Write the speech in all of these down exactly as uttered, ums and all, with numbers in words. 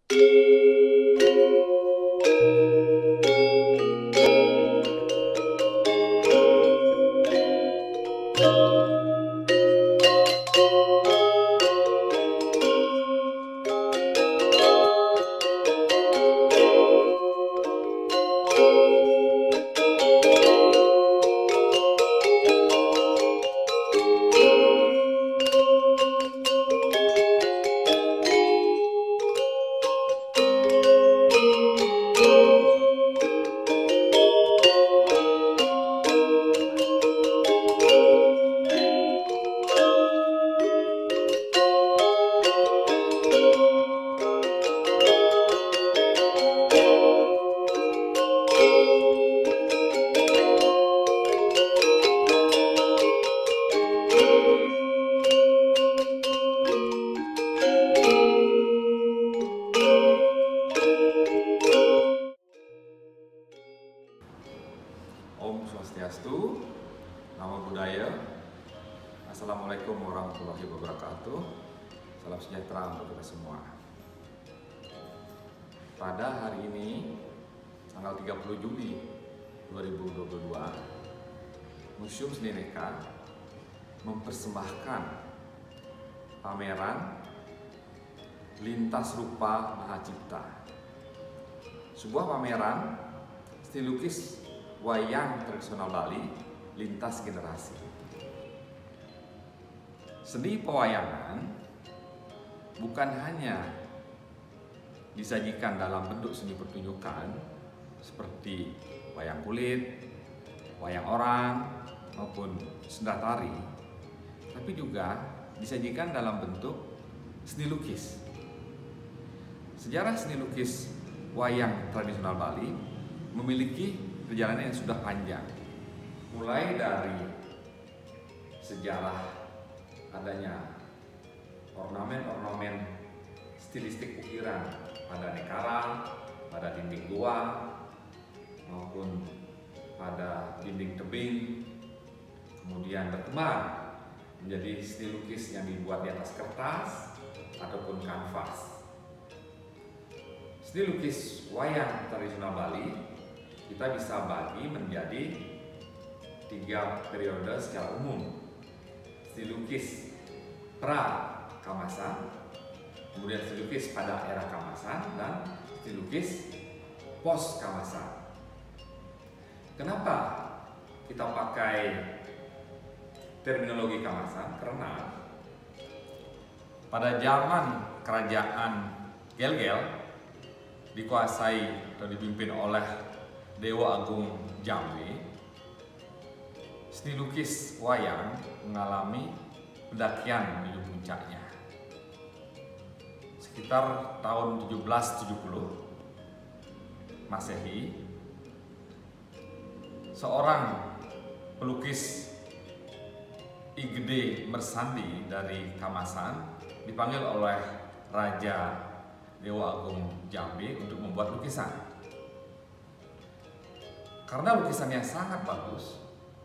Om Swastiastu, Namo Buddhaya, Assalamualaikum warahmatullahi wabarakatuh, salam sejahtera untuk kita semua. Pada hari ini, tanggal tiga puluh Juli dua ribu dua puluh dua, Museum Seni Neka mempersembahkan pameran Lintas Rupa Mahacipta, sebuah pameran seni lukis wayang tradisional Bali lintas generasi. Seni pewayangan bukan hanya disajikan dalam bentuk seni pertunjukan seperti wayang kulit, wayang orang, maupun senda tari, tapi juga disajikan dalam bentuk seni lukis. Sejarah seni lukis wayang tradisional Bali memiliki perjalanan yang sudah panjang, mulai dari sejarah adanya ornamen-ornamen stilistik ukiran pada nekara, pada dinding gua, maupun pada dinding tebing, kemudian berkembang menjadi seni lukis yang dibuat di atas kertas ataupun kanvas. Seni lukis wayang tradisional Bali kita bisa bagi menjadi tiga periode secara umum. Seni lukis pra Kamasan, kemudian seni lukis pada era Kamasan, dan seni lukis post Kamasan. Kenapa kita pakai terminologi Kamasan? Karena pada zaman kerajaan Gel-Gel dikuasai atau dipimpin oleh Dewa Agung Jambe, seni lukis wayang mengalami pendakian menuju puncaknya. Sekitar tahun tujuh belas tujuh puluh Masehi, seorang pelukis I Gede Mersandi dari Kamasan dipanggil oleh Raja Dewa Agung Jambe untuk membuat lukisan. Karena lukisannya sangat bagus,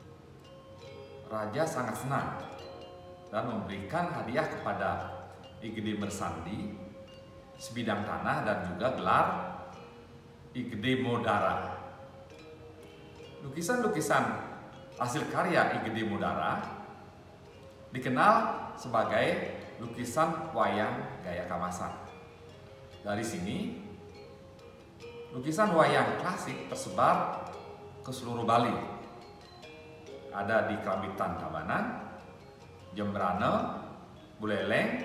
Raja sangat senang dan memberikan hadiah kepada I Gede Mersandi sebidang tanah dan juga gelar I Gede Modara. Lukisan-lukisan hasil karya I Gede Modara dikenal sebagai lukisan wayang gaya Kamasan. Dari sini, lukisan wayang klasik tersebar ke seluruh Bali. Ada di Kerabitan Tabanan, Jembrana, Buleleng,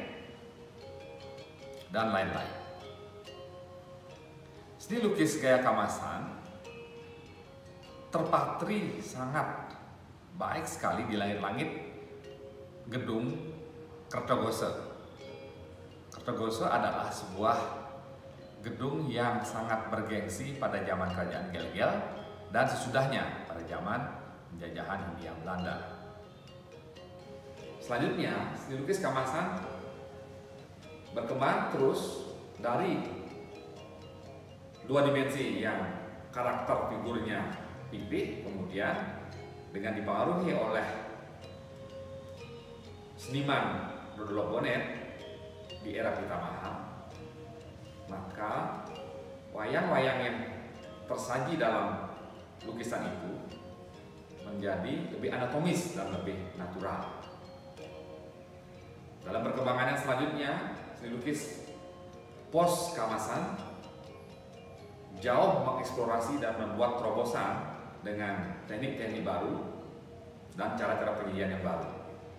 dan lain-lain. Seni lukis gaya Kamasan terpatri sangat baik sekali di langit-langit gedung Kertogose. Kertogose adalah sebuah gedung yang sangat bergengsi pada zaman kerajaan Gel-Gel dan sesudahnya pada zaman penjajahan Hindia Belanda. Selanjutnya, seni lukis Kamasan berkembang terus dari dua dimensi yang karakter figurnya pipih, kemudian dengan dipengaruhi oleh seniman Dodolo Bonet di era Pitamaha, maka wayang-wayang yang tersaji dalam lukisan itu menjadi lebih anatomis dan lebih natural. Dalam perkembangan yang selanjutnya, seni lukis pos kamasan jauh mengeksplorasi dan membuat terobosan dengan teknik-teknik baru dan cara-cara penyajian yang baru.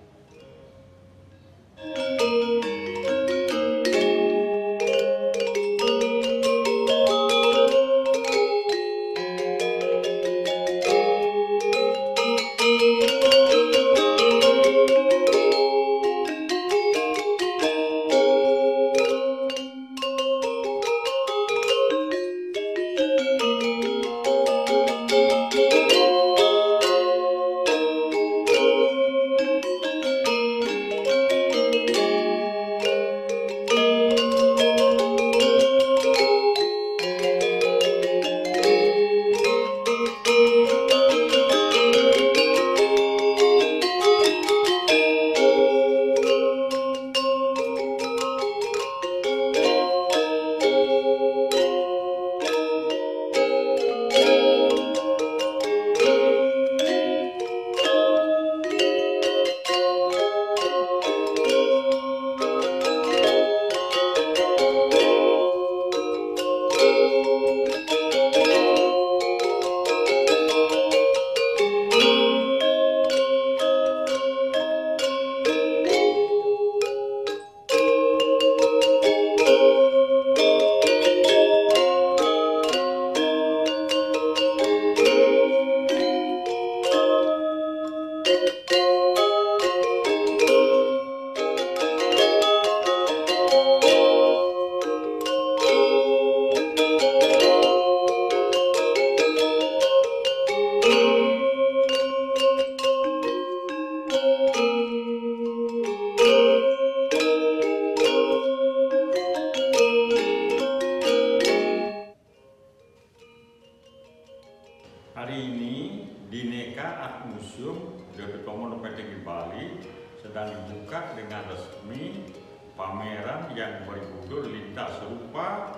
Hari ini di Neka Art Museum D P Komodo P T G Bali sedang dibuka dengan resmi pameran yang berjudul Lintas Rupa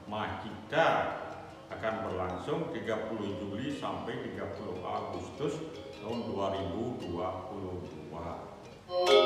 Mahita, akan berlangsung tiga puluh Juli sampai tiga puluh Agustus tahun dua ribu dua puluh dua.